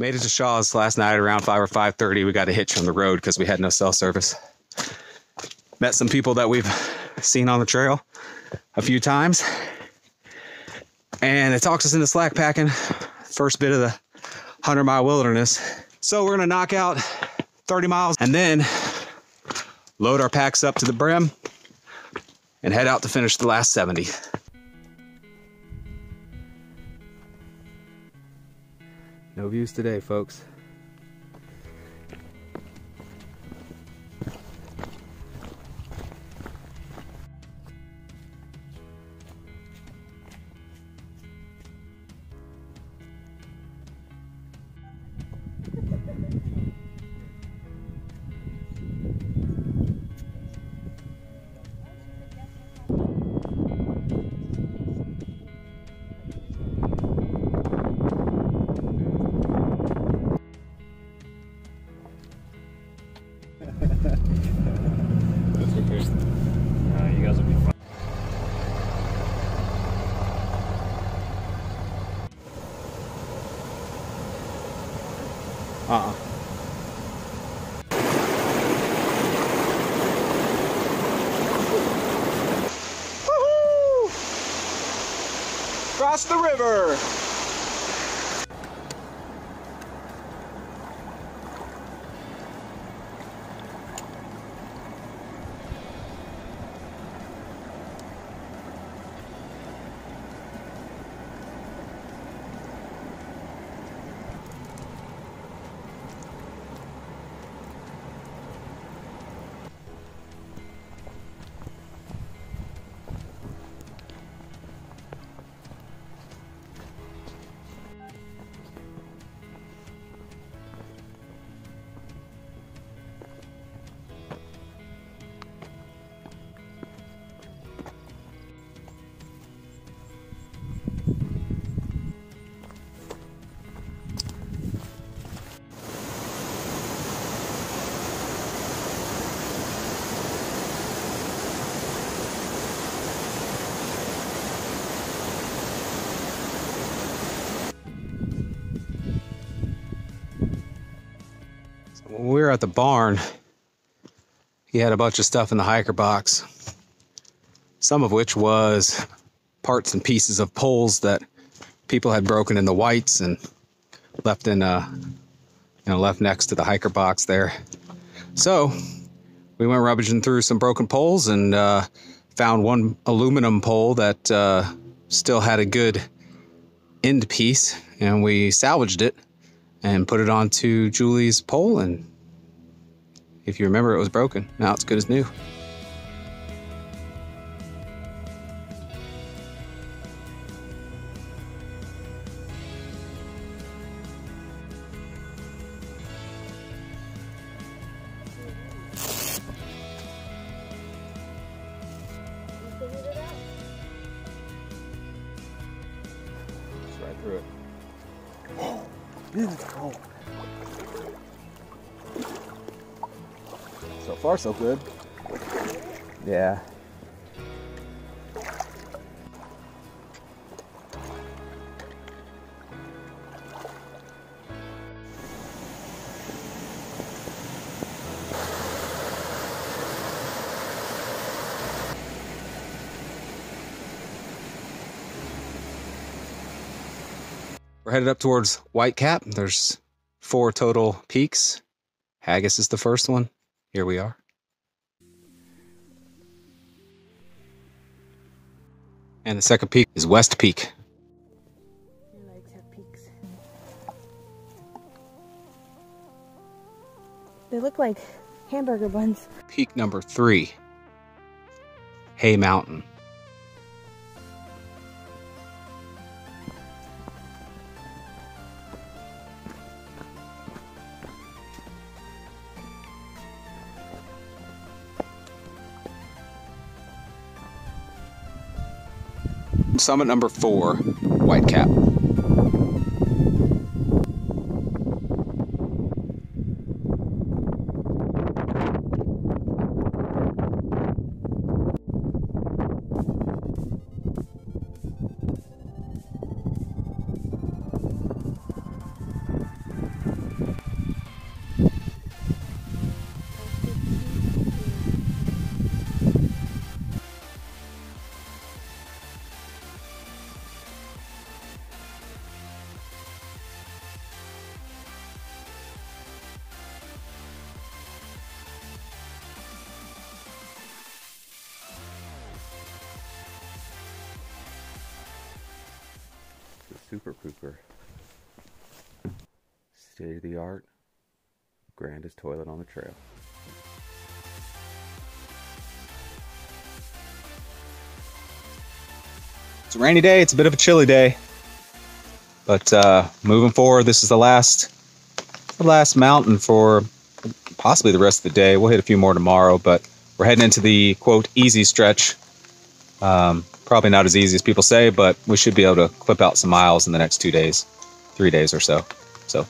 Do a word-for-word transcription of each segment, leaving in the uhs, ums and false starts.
Made it to Shaw's last night around five or five thirty. We got a hitch on the road because we had no cell service. Met some people that we've seen on the trail a few times. And it talks us into slack packing. First bit of the hundred mile wilderness. So we're gonna knock out thirty miles and then load our packs up to the brim and head out to finish the last seventy. No views today, folks. Uh-uh. Woohoo! Cross the river! When we were at the barn, he had a bunch of stuff in the hiker box, some of which was parts and pieces of poles that people had broken in the whites and left in, uh, you know, left next to the hiker box there. So we went rummaging through some broken poles and uh, found one aluminum pole that uh, still had a good end piece, and we salvaged it and put it onto Julie's pole, and if you remember, it was broken. Now it's good as new. It's right through it. Oh. So far, so good. Yeah. We're headed up towards Whitecap. There's four total peaks. Haggis is the first one. Here we are. And the second peak is West Peak. Your legs have peaks. They look like hamburger buns. Peak number three, Hay Mountain. Summit number four, Whitecap. Super Pooper. State of the art, grandest toilet on the trail. It's a rainy day, it's a bit of a chilly day. But uh, moving forward, this is the last, the last mountain for possibly the rest of the day. We'll hit a few more tomorrow, but we're heading into the, quote, easy stretch. Um, probably not as easy as people say, but we should be able to clip out some miles in the next two days, three days or so. So.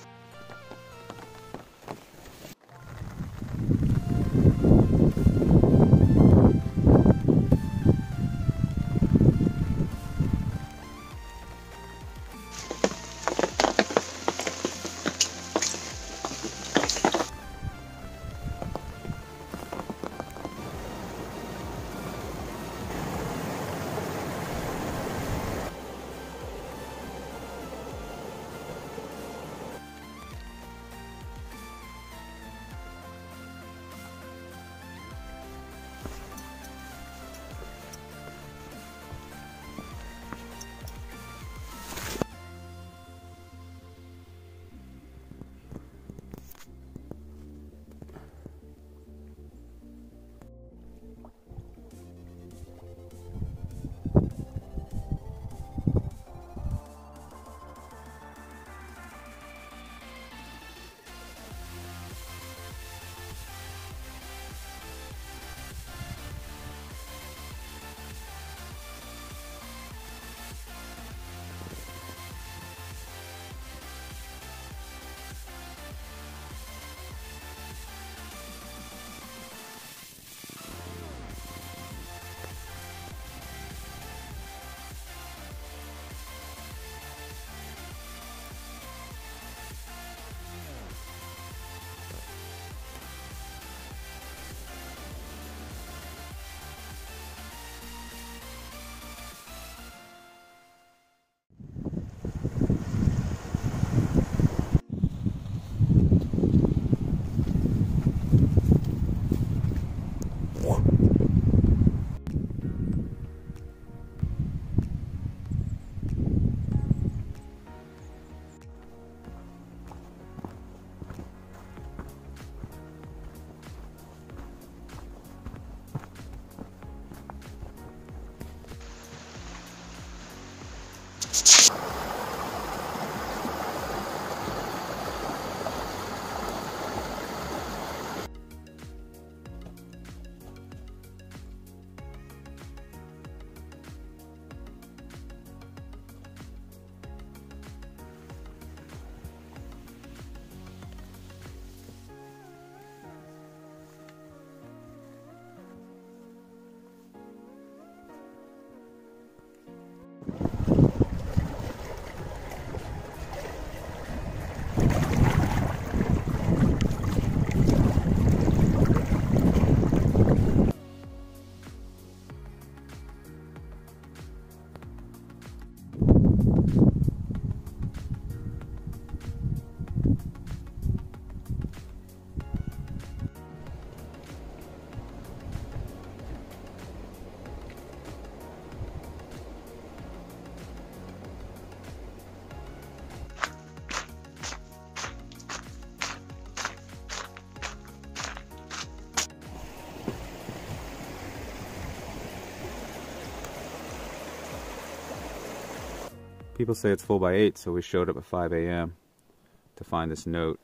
People say it's full by eight, so we showed up at five A M to find this note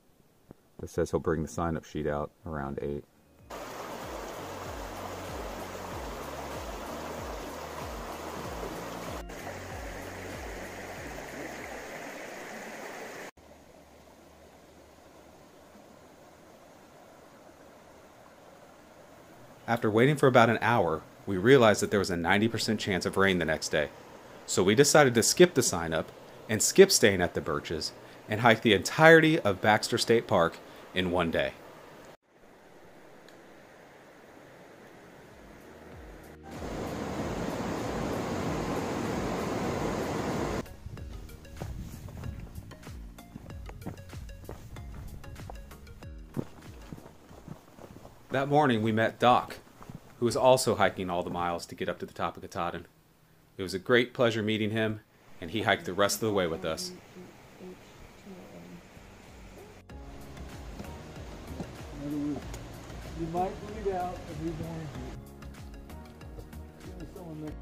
that says he'll bring the sign-up sheet out around eight. After waiting for about an hour, we realized that there was a ninety percent chance of rain the next day. So we decided to skip the sign up and skip staying at the Birches and hike the entirety of Baxter State Park in one day. That morning we met Doc, who was also hiking all the miles to get up to the top of Katahdin. It was a great pleasure meeting him, and he hiked the rest of the way with us. You might bleed out if he's orange. Give me someone that.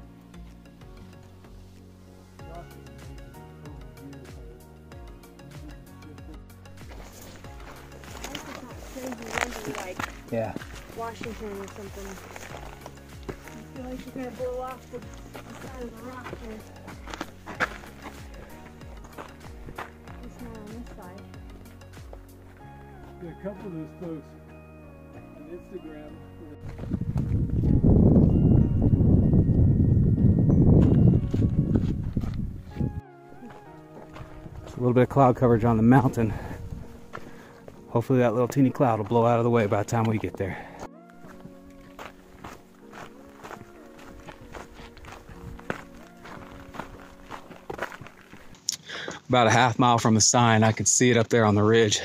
Like Yeah. Washington or something. I feel like you're gonna blow off the, the side of the rock here. It's not on this side. Yeah, a couple of those folks on Instagram. A little bit of cloud coverage on the mountain. Hopefully that little teeny cloud will blow out of the way by the time we get there. About a half mile from the sign, I could see it up there on the ridge.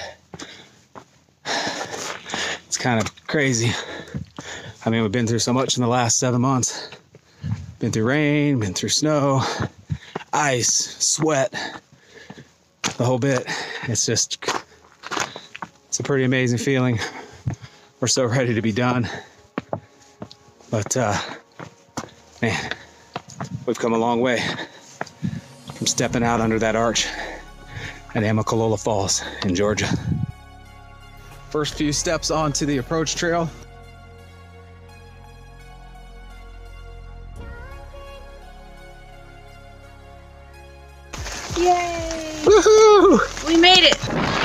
It's kind of crazy. I mean, we've been through so much in the last seven months. Been through rain, been through snow, ice, sweat, the whole bit. It's just, it's a pretty amazing feeling. We're so ready to be done. But, uh, man, we've come a long way from stepping out under that arch at Amicalola Falls in Georgia. First few steps onto the approach trail. Yay! Woohoo! We made it!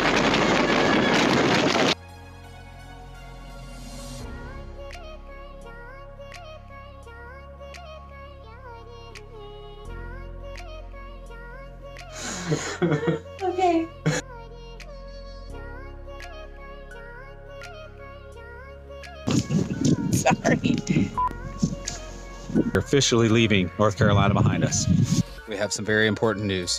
Okay. Sorry. We're officially leaving North Carolina behind us. We have some very important news.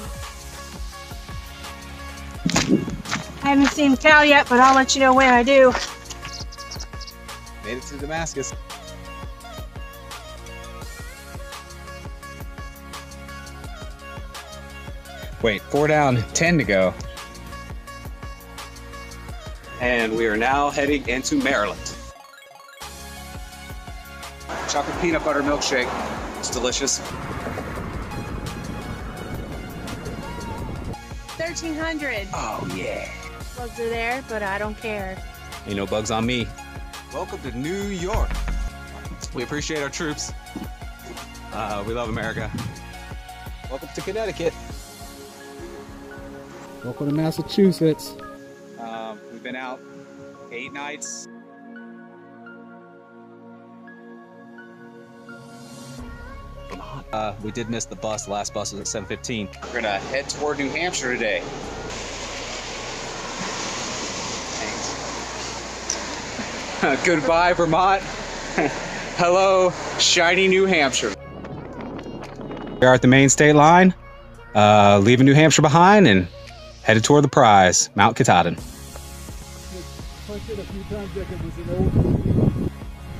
I haven't seen Cal yet, but I'll let you know when I do. Made it to Damascus. Wait, four down, ten to go. And we are now heading into Maryland. Chocolate peanut butter milkshake. It's delicious. thirteen hundred. Oh yeah. Bugs are there, but I don't care. Ain't no bugs on me. Welcome to New York. We appreciate our troops. Uh, we love America. Welcome to Connecticut. Welcome to Massachusetts. Um, we've been out eight nights. Uh, we did miss the bus. The last bus was at seven fifteen. We're gonna head toward New Hampshire today. Thanks. Goodbye, Vermont. Hello, shiny New Hampshire. We are at the main state line, uh, leaving New Hampshire behind and headed toward the prize, Mount Katahdin. Punched it a few times like it was an old movie.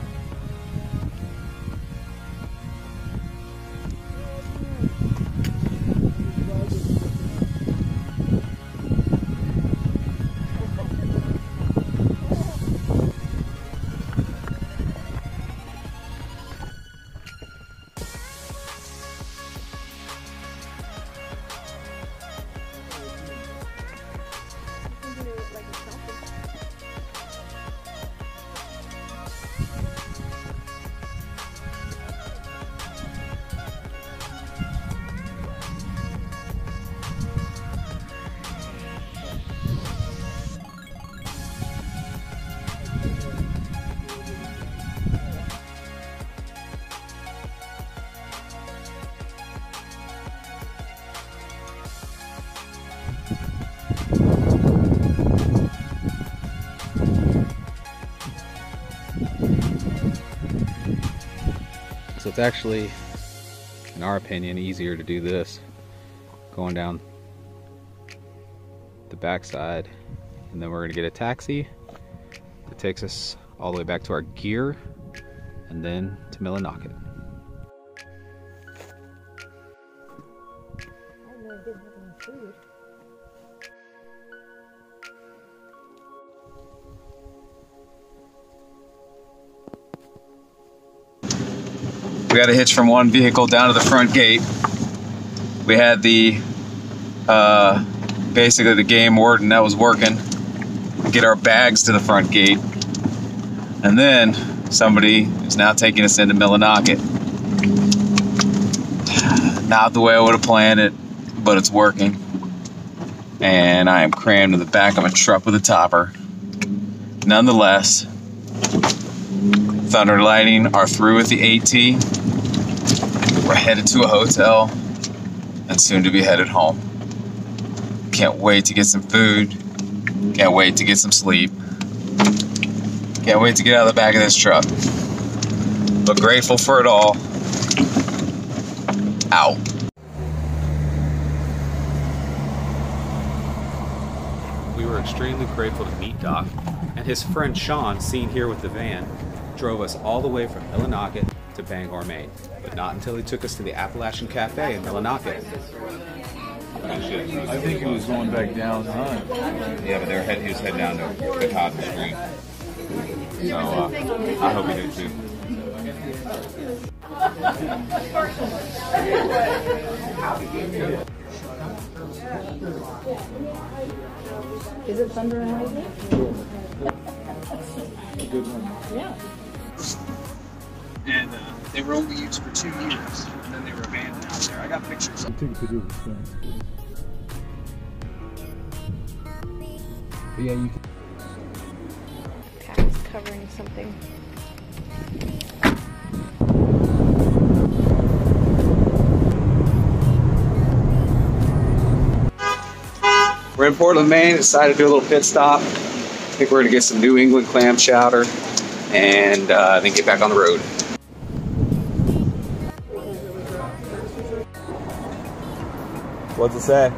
So it's actually, in our opinion, easier to do this going down the backside, and then we're gonna get a taxi that takes us all the way back to our gear and then to Millinocket. We got to hitch from one vehicle down to the front gate. We had the uh, basically the game warden that was working get our bags to the front gate, and then somebody is now taking us into Millinocket. Not the way I would have planned it, but it's working. And I am crammed in the back of a truck with a topper. Nonetheless, Thunder Lighting are through with the AT. We're headed to a hotel and soon to be headed home. Can't wait to get some food. Can't wait to get some sleep. Can't wait to get out of the back of this truck. But grateful for it all. Out. We were extremely grateful to meet Doc, and his friend Sean, seen here with the van, drove us all the way from Millinocket to Bangor, Maine, but not until he took us to the Appalachian Cafe in Millinocket. I think he was going back down, huh? Yeah, but they were head, he was heading down to the Cotton Street. So uh, I hope he did too. Is it Thunder and Lightning? Good one. Yeah. And uh, they were only used for two years, and then they were abandoned out there. I got pictures. I think to do with things. But yeah, you can. Cat's covering something. We're in Portland, Maine. Decided to do a little pit stop. I think we're gonna get some New England clam chowder and uh, then get back on the road. What's it say?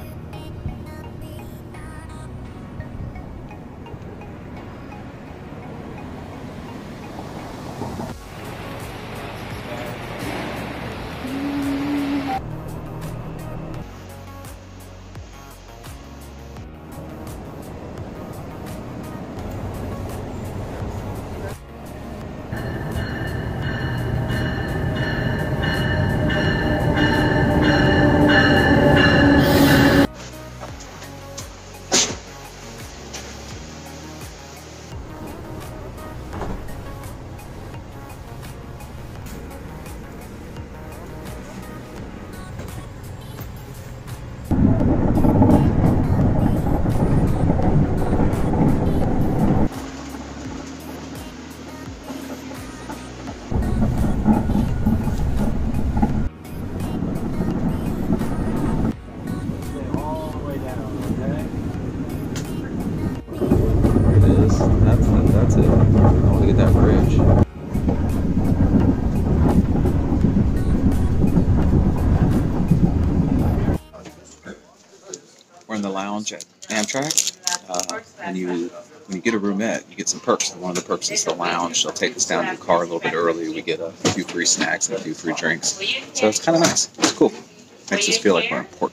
We're in the lounge at Amtrak, uh, and you, when you get a roomette, you get some perks. One of the perks is the lounge. They'll take us down to the car a little bit early. We get a few free snacks and a few free drinks. So it's kind of nice. It's cool. Makes us feel like we're important.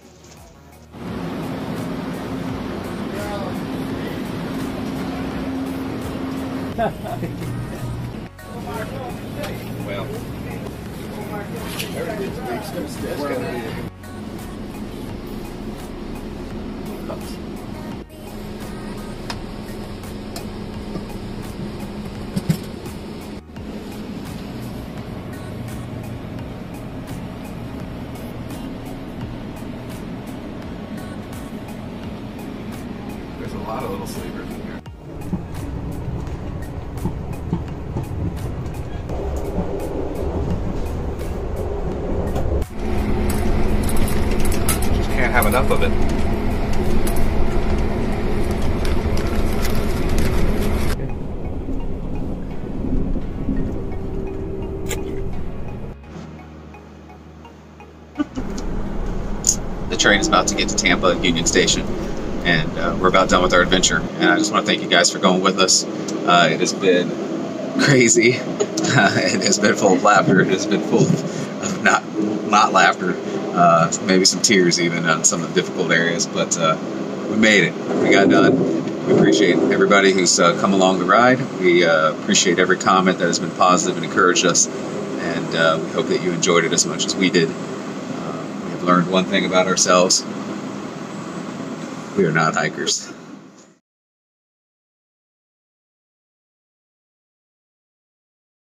Well, there's a lot of little sleepers in here. Just can't have enough of it. The train is about to get to Tampa Union Station, and uh, we're about done with our adventure. And I just want to thank you guys for going with us. Uh, it has been crazy. It has been full of laughter. It has been full of not not laughter, uh, maybe some tears even on some of the difficult areas. But uh, we made it. We got done. We appreciate everybody who's uh, come along the ride. We uh, appreciate every comment that has been positive and encouraged us. And uh, we hope that you enjoyed it as much as we did. Uh, we have learned one thing about ourselves: we are not hikers.